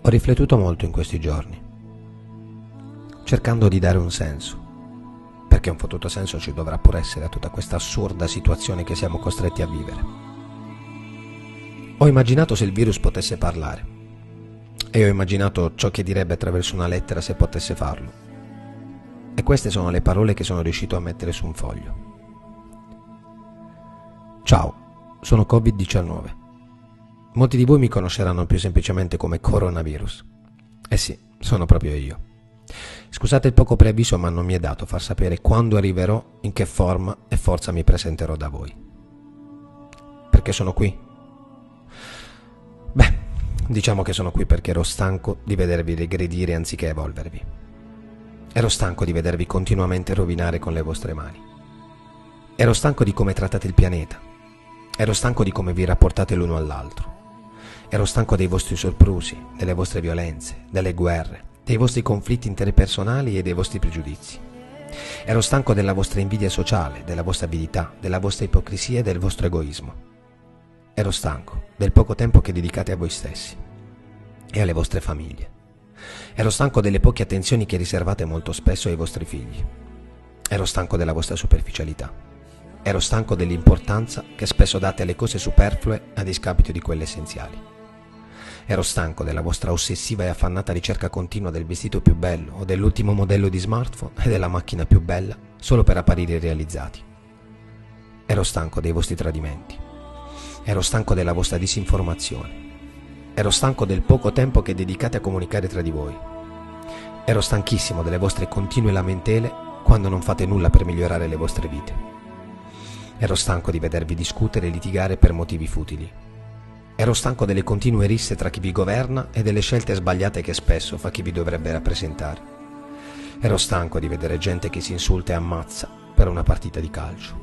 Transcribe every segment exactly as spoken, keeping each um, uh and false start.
Ho riflettuto molto in questi giorni, cercando di dare un senso, perché un fottuto senso ci dovrà pur essere a tutta questa assurda situazione che siamo costretti a vivere. Ho immaginato se il virus potesse parlare, e ho immaginato ciò che direbbe attraverso una lettera se potesse farlo. E queste sono le parole che sono riuscito a mettere su un foglio. Ciao, sono covid diciannove. Molti di voi mi conosceranno più semplicemente come coronavirus. Eh sì, sono proprio io. Scusate il poco preavviso, ma non mi è dato far sapere quando arriverò, in che forma e forza mi presenterò da voi. Perché sono qui? Beh, diciamo che sono qui perché ero stanco di vedervi regredire anziché evolvervi. Ero stanco di vedervi continuamente rovinare con le vostre mani. Ero stanco di come trattate il pianeta. Ero stanco di come vi rapportate l'uno all'altro. Ero stanco dei vostri soprusi, delle vostre violenze, delle guerre, dei vostri conflitti interpersonali e dei vostri pregiudizi. Ero stanco della vostra invidia sociale, della vostra avidità, della vostra ipocrisia e del vostro egoismo. Ero stanco del poco tempo che dedicate a voi stessi e alle vostre famiglie. Ero stanco delle poche attenzioni che riservate molto spesso ai vostri figli. Ero stanco della vostra superficialità. Ero stanco dell'importanza che spesso date alle cose superflue a discapito di quelle essenziali. Ero stanco della vostra ossessiva e affannata ricerca continua del vestito più bello o dell'ultimo modello di smartphone e della macchina più bella solo per apparire realizzati. Ero stanco dei vostri tradimenti. Ero stanco della vostra disinformazione. Ero stanco del poco tempo che dedicate a comunicare tra di voi. Ero stanchissimo delle vostre continue lamentele quando non fate nulla per migliorare le vostre vite. Ero stanco di vedervi discutere e litigare per motivi futili. Ero stanco delle continue risse tra chi vi governa e delle scelte sbagliate che spesso fa chi vi dovrebbe rappresentare. Ero stanco di vedere gente che si insulta e ammazza per una partita di calcio.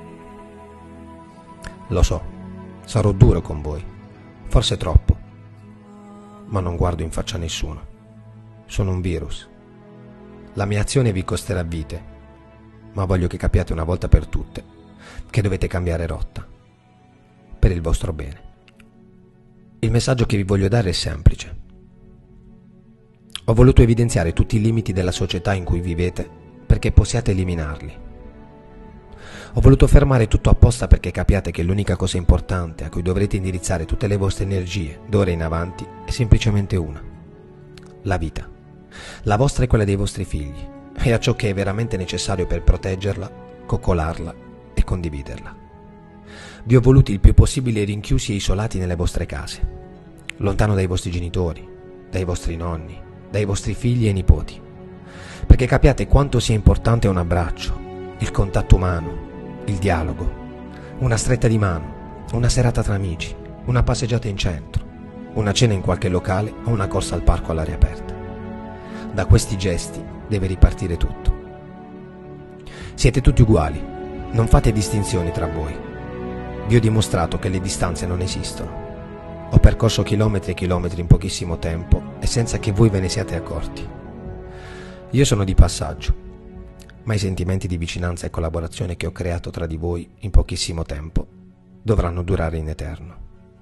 Lo so, sarò duro con voi, forse troppo, ma non guardo in faccia a nessuno. Sono un virus. La mia azione vi costerà vite, ma voglio che capiate una volta per tutte che dovete cambiare rotta, per il vostro bene. Il messaggio che vi voglio dare è semplice. Ho voluto evidenziare tutti i limiti della società in cui vivete perché possiate eliminarli. Ho voluto fermare tutto apposta perché capiate che l'unica cosa importante a cui dovrete indirizzare tutte le vostre energie d'ora in avanti è semplicemente una: la vita. La vostra e quella dei vostri figli, e a ciò che è veramente necessario per proteggerla, coccolarla e condividerla. Vi ho voluti il più possibile rinchiusi e isolati nelle vostre case, lontano dai vostri genitori, dai vostri nonni, dai vostri figli e nipoti, perché capiate quanto sia importante un abbraccio, il contatto umano, il dialogo, una stretta di mano, una serata tra amici, una passeggiata in centro, una cena in qualche locale o una corsa al parco all'aria aperta. Da questi gesti deve ripartire tutto. Siete tutti uguali, non fate distinzioni tra voi. Vi ho dimostrato che le distanze non esistono. Ho percorso chilometri e chilometri in pochissimo tempo e senza che voi ve ne siate accorti. Io sono di passaggio, ma i sentimenti di vicinanza e collaborazione che ho creato tra di voi in pochissimo tempo dovranno durare in eterno.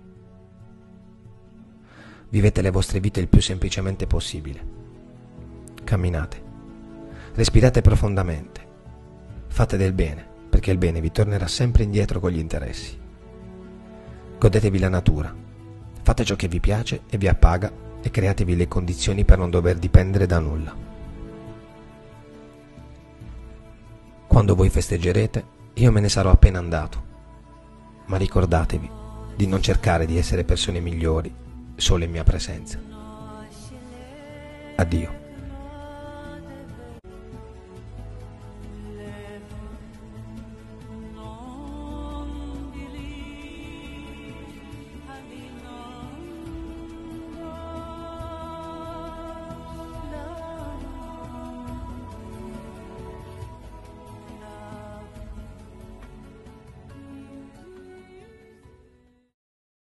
Vivete le vostre vite il più semplicemente possibile. Camminate, respirate profondamente, fate del bene, perché il bene vi tornerà sempre indietro con gli interessi. Godetevi la natura, fate ciò che vi piace e vi appaga e createvi le condizioni per non dover dipendere da nulla. Quando voi festeggerete, io me ne sarò appena andato, ma ricordatevi di non cercare di essere persone migliori solo in mia presenza. Addio.